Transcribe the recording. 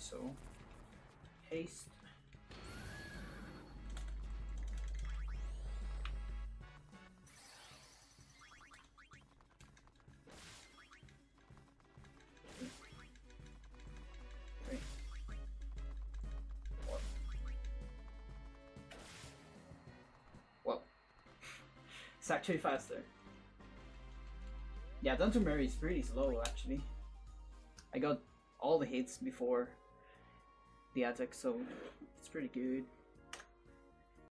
so haste. Well, it's actually faster. Yeah, Dungeon Mary is pretty slow actually. I got all the hits before the attack, so it's pretty good.